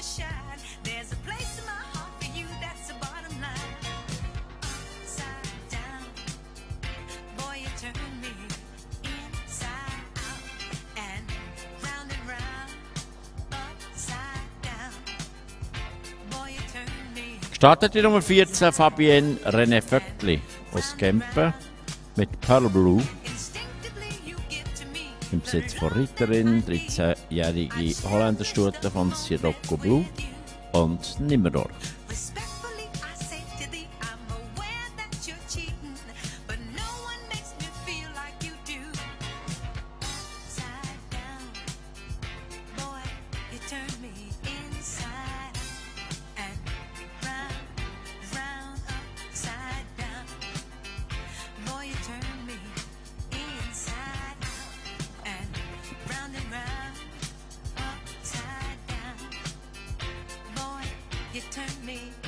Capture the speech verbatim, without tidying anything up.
shine. There's a place in my heart for you, that's the bottom line. Upside down, boy, you turn me inside out and round and round. Upside down, boy, you turn me. Startet die Nummer vierzehn Fabienne René Vöckli aus Kempen mit Pearl Blue. Im Besitz von Ritterin, dreizehnjährige Holländerstute von Sirocco Blue und Nimmerdorf. You turn me